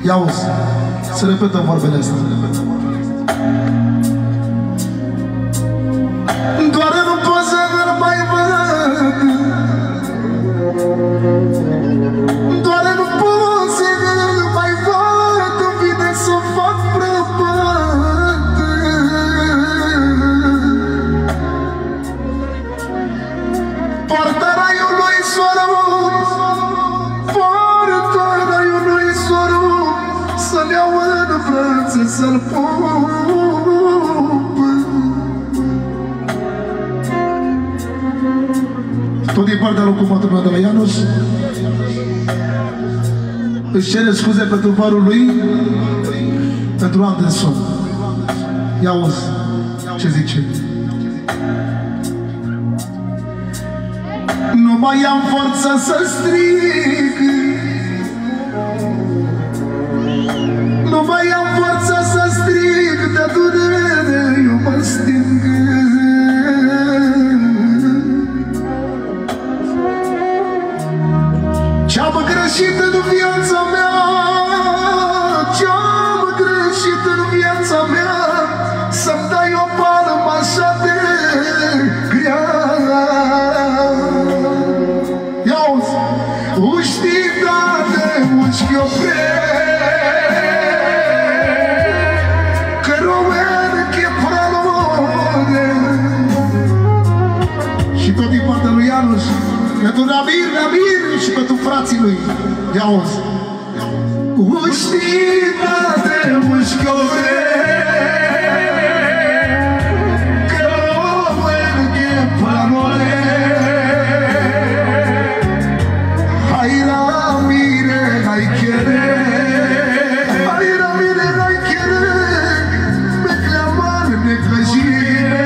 Ia auzi, să repetăm vorbele astea. Doar nu pot să-l mai văd, doar nu pot să-l mai văd, îmi vine să fac prăpăd. Poartă raiului sorul, poartă raiului sorul, să-l iau în brațe, să-l pup. Tot din partea locumatul meu de la Ianuș își cere scuze pentru varul lui, pentru Anderson. Ia auzi ce zice. Nu mai am forță să strig, nu mai am forță să strig, de durere eu mă sting. Ce-am greșit în viața mea, ce-am greșit în viața mea, să-mi dai o palmă așa de grea. Ia-uzi, uștitate, ușchi opre, că român che pralore. Și tot din partea lui Ianuș, pentru Ramir și pentru frații lui. Ia auzi. Uștitate, ușchi opre, că român che pralore. Hai Ramire, hai chere, hai Ramire, hai chere, me clamar, me căjire.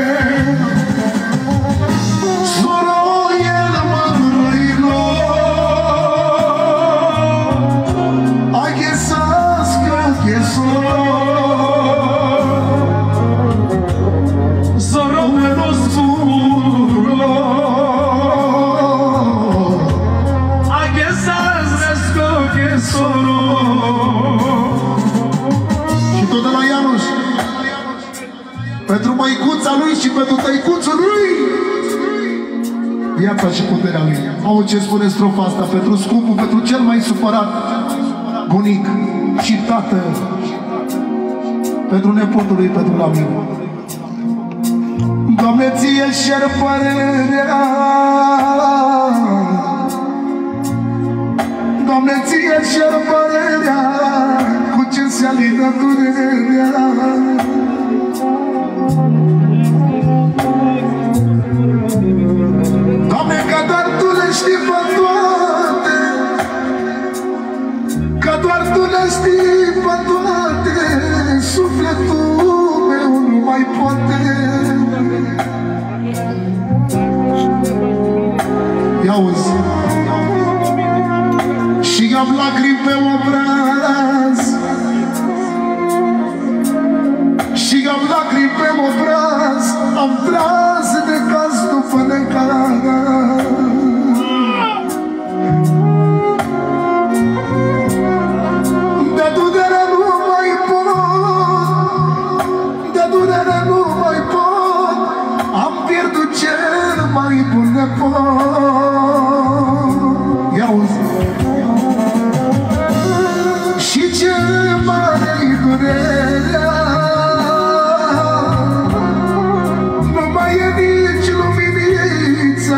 Pentru măicuța lui și pentru tăicuțul lui, viața și puterea lui. Au ce spune strofa asta, pentru scumpul, pentru cel mai supărat bunic și tată, pentru nepotul lui, pentru Ramir. Doamne, ție cer părerea, Doamne, ție cer părerea, cu ce se alină durerea. Doamne, că doar Tu le știi pe toate, că doar Tu le știi pe toate, sufletul meu nu mai poate. Ia auzi. Și am lacrimi pe obraz, și am lacrimi pe obraz, am tras de caz după necaz. De durere nu mai pot, de durere nu mai pot, am pierdut cel mai bun nepot. Ia auzi. Și ce mare-i durerea, nu mai e nici luminița.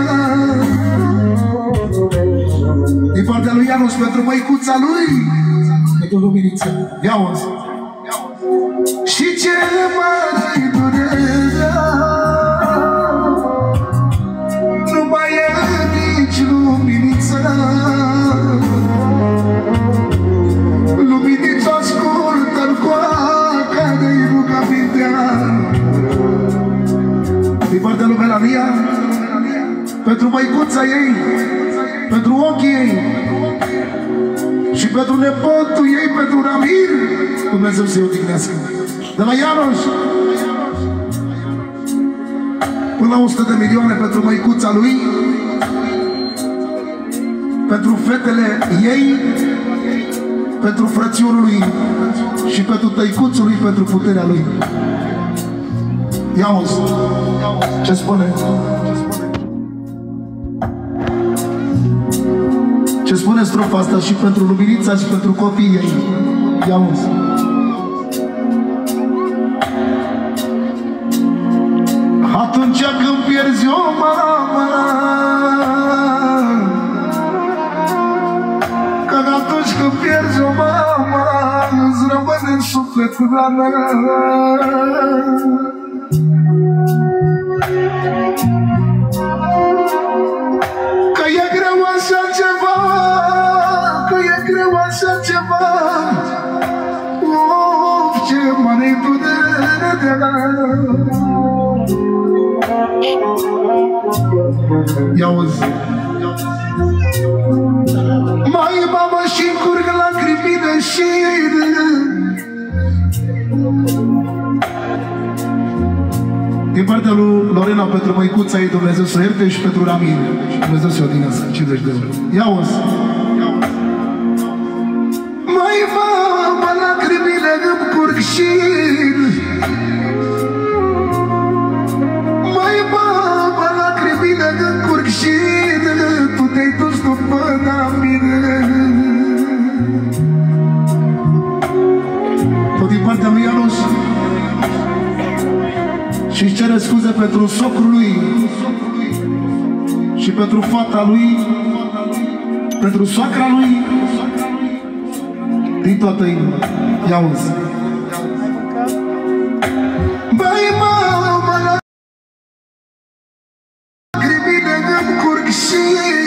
Din partea lui Ianuș, pentru măicuța lui, pentru luminița. Ia auzi. Și ce mare-i durerea, nu mai e nici luminița. Luminița ascultă-l care-i rugămintea. Din partea lui Melania, pentru măicuța ei, pentru ochii ei și pentru nepotul ei, pentru Ramir, Dumnezeu să-i odihnească. De la Ianuș până la 100 de milioane pentru măicuța lui, pentru fetele ei, pentru frățiorul lui și pentru tăicuțul lui, pentru puterea lui. Ia-uzi ce spune? Ce spune strofa asta și pentru luminița și pentru copiii ei. Ia-uzi. Atunci când pierzi o mamă, că atunci când pierzi o mamă, îți rămâne în suflet rană. Că e greu așa ceva, că e greu așa ceva. Of, ce mare durere de la. Ia-uzi. Mai mamă și-mi curg lacrimile și din partea lui Lorena pentru măicuța ei, Dumnezeu să ierte, și pentru Ramil, Dumnezeu să-i odinească 50 de euro. Ia-uzi. Mai mamă, lacrimile îmi curg și mai mamă, lacrimile îmi curg și tu te-ai dus după mine. Tot din partea lui Ianuș și-și cere scuze pentru socrul lui și pentru fata lui, pentru soacra lui, din toată inima. Ia-uzi. Băi, mamă, lacrimile îmi curg și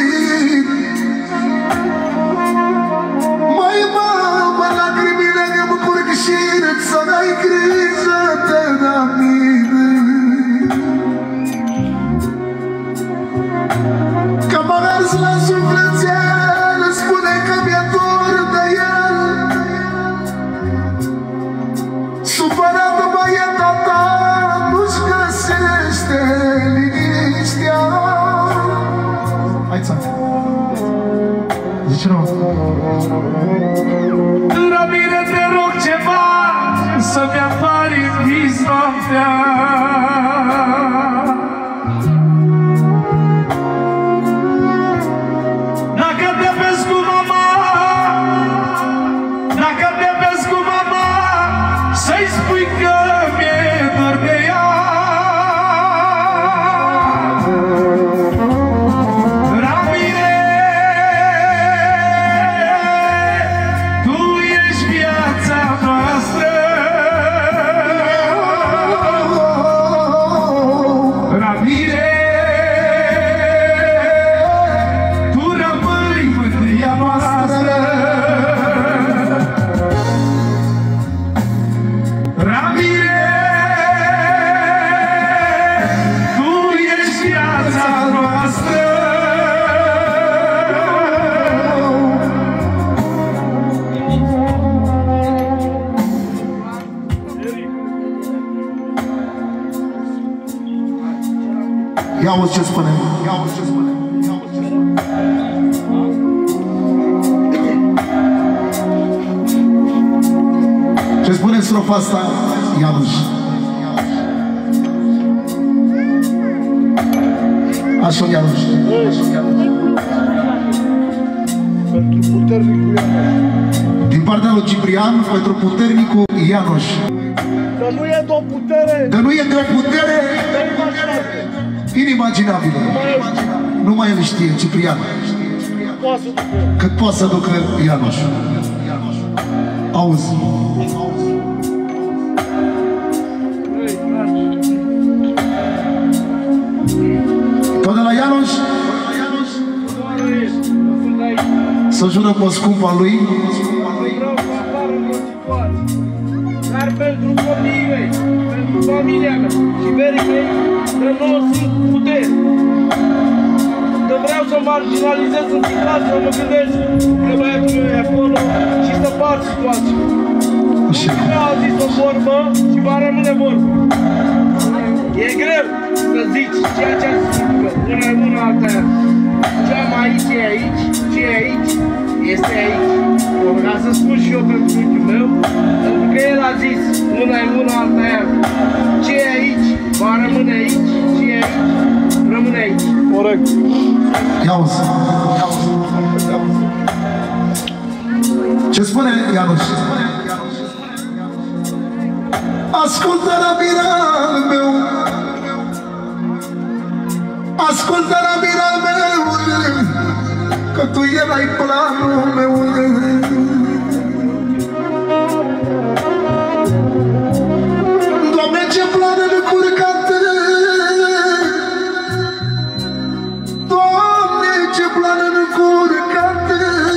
mai mamă, lacrimile îmi curg și să n-ai grijă de la mine. Că m-a ars la sufletel, spune că mi-e dor de el. Supărat băieta ta nu-și găsește liniștea. Hai, ți-am. Zice rău. La mine te rog ceva, să-mi apari în vis noaptea. Ia-uzi ce spune. Ia-uzi ce spune. Ce spune strofa asta? Ianuș. Așa, Ianuș. Pentru puternicul Ianuș. Din partea lui Ciprian, pentru puternicul Ianuș. Că nu e de-o putere. Că nu e de-o putere inimaginabilă. Numai el știe, Ciprian. Cât poate să ducă Ianuș. Auzi. Tot de la Ianuș să jură pe scumpa lui. Dar pentru copiii mei, pentru familia mea și verii mei, că nu simt putere. Că vreau să marginalizez în situație, să mă gândesc că băiatul meu e acolo și să par situația. Nu a zis o vorbă și va rămâne vorbă. E greu să zici ceea ce a zis, că una e una, alta e alta. Ce am aici e aici, ce e aici este aici. Ca să spun și eu pentru unchiul meu, pentru că el a zis, una e una, alta e alta. Ce e aici, va rămâne aici, ce e aici, rămâne aici. Corect. Ia-uzi. Ce spune Ianuș? Ascultă Rabiral meu, ascultă Rabiral meu, că tu erai planul meu. Doamne, ce plan încurcat, Doamne, ce plan încurcat,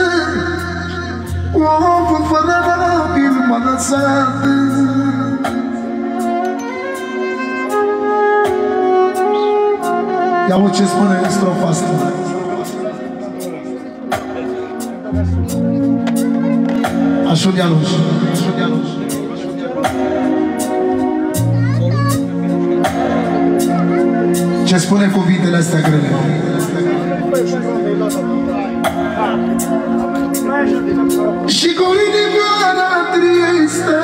omul fără Rabil m-a lăsat. Ia-o ce spune strofa asta. Așa Ianuș. Ce spune cuvintele astea grele? Și cu inimioara tristă,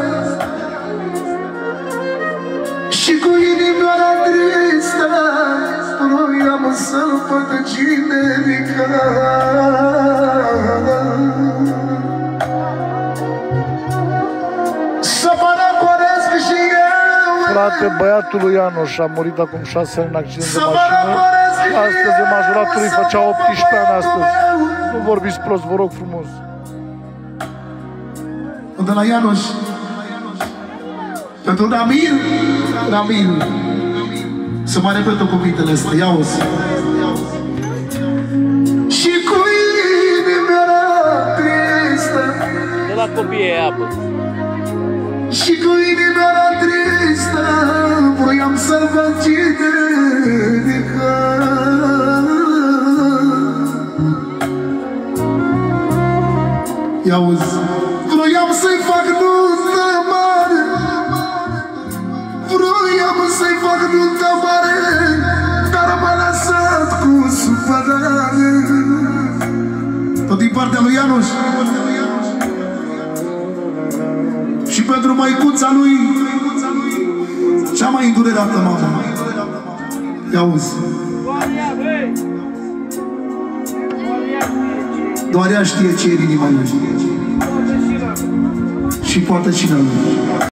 și cu inimioara tristă, vroiam să-l văd generica. Să mă răcoresc și eu. Frate, băiatul lui Ianuș a murit acum 6 ani în accident de mașină. Astăzi e majoratul, îi făcea 18 ani astăzi. Nu vorbiți prost, vă rog frumos. De la Ianuș. Pentru Ramil. Să mai repetă cuvintele astea, ia-o-ți. Și cu inimioara tristă, De la copii e apă. și cu inimioara tristă, voiam să-l văd generica. Ia-o-ți. Vroiam să-i fac nuntă mare, vroiam să-i fac nuntă mare, dar m-a lăsat cu supărare. Tot din partea lui Ianuș. Și pentru măicuța lui, cea mai îndurerată mama. Ia-uzi. Doar ea știe ce e în inima lui. Și poate cine lui.